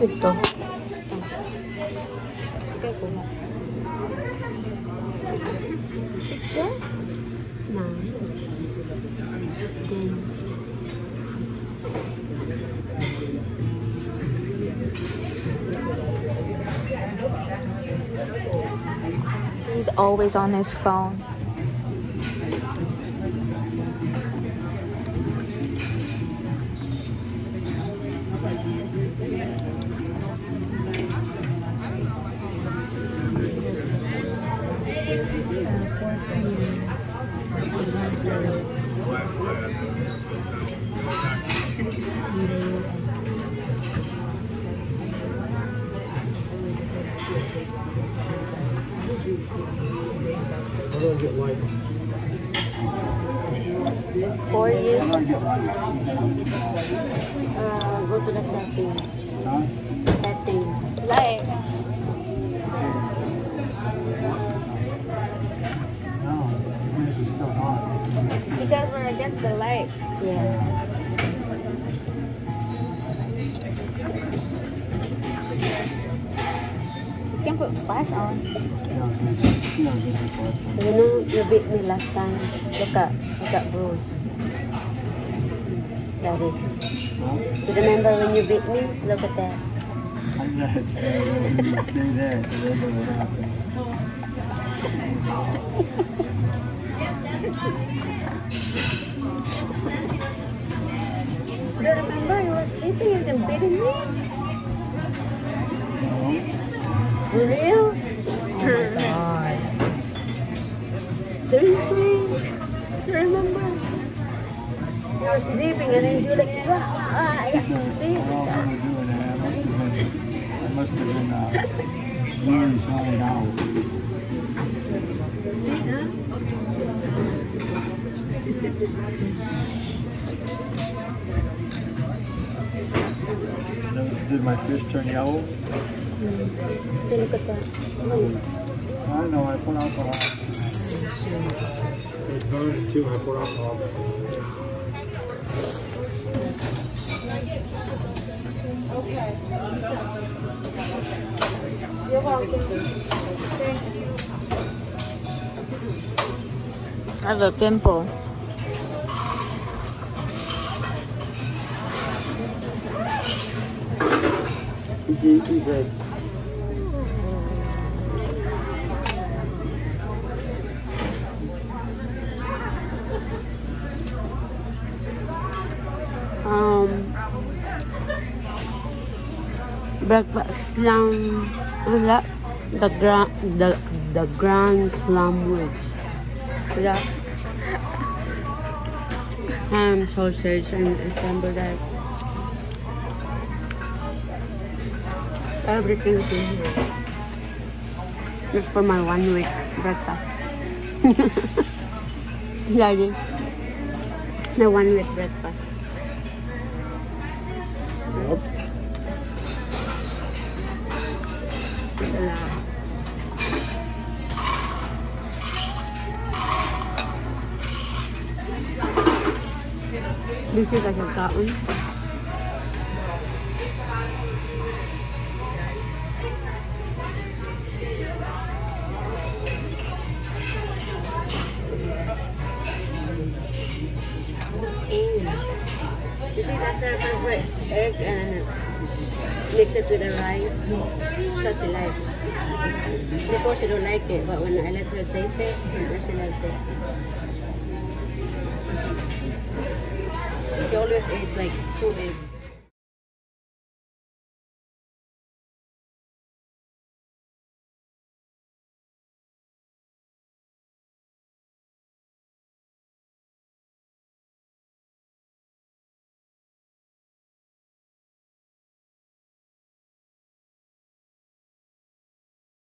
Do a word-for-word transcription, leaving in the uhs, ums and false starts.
Ito. Okay, kuha. Picture? Na. Then. He's always on his phone. For you. Uh, go to the settings. Huh? Settings. Like. No, this is still on. Because we're against the light. Yeah. You can put flash on. You know, this is what. You know, you beat me last time. Look at, look at Bruce. Daddy. Huh? You remember when you beat me? Look at that. I'm not you say that, because I know what happened. You remember you were sleeping and then beating me? For real? Oh my god. Seriously? Do you remember? You were sleeping and then you like, ah, ah, I got to sleep. Well, I was doing that. I must have been, I must have been uh, really zoned out. See, huh? Did my fish turn yellow? Mm. Okay, look at that. Mm. I know, I put alcohol. It burned too, I put alcohol. Okay. You're welcome. I have a pimple. He, he said, Um, breakfast lang, wala, the grand, the, the grand sandwich. Wala. Ham, sausage, and assemble that. Everything is in here. Just for my one week breakfast. Daddy. My one week breakfast. yep. Wala. Busy ka sa taon. You see, that's her favorite egg and mix it with the rice. So she likes. Before she don't like it, but when I let her taste it, then she likes it. She always eats like two eggs.